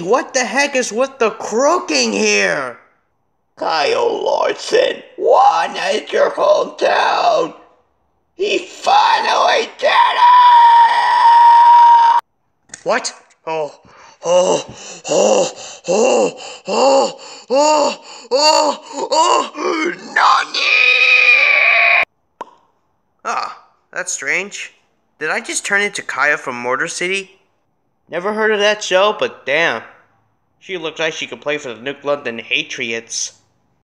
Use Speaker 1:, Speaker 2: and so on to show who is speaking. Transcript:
Speaker 1: Ricky, what the heck is with the croaking here?
Speaker 2: Kyle Larson won at your hometown. He finally did it!
Speaker 1: What? Nani! Ah, that's strange. Did I just turn into Kaya from Motor City? Never heard of that show, but damn. She looks like she could play for the Nuke London Patriots.